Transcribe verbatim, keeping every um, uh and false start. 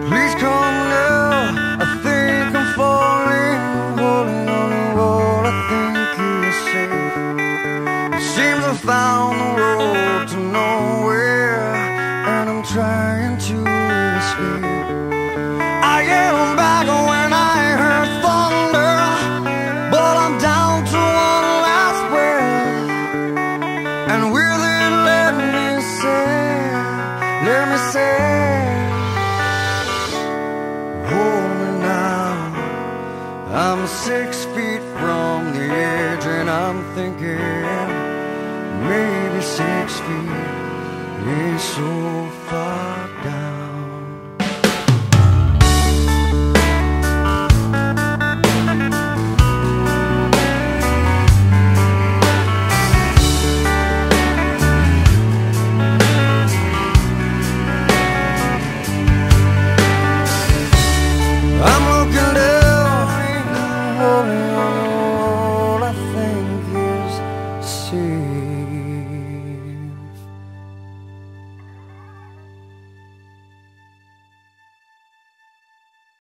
Please come now, I think I'm falling, holding on to what I think is safe. It seems I found the road to nowhere, and I'm trying to escape. I am back when I heard thunder, but I'm down to one last breath. And with it, let me say, let me say, hold me now. I'm six feet from the edge, and I'm thinking maybe six feet ain't so far down. I'm looking down, holding on to what I think is safe.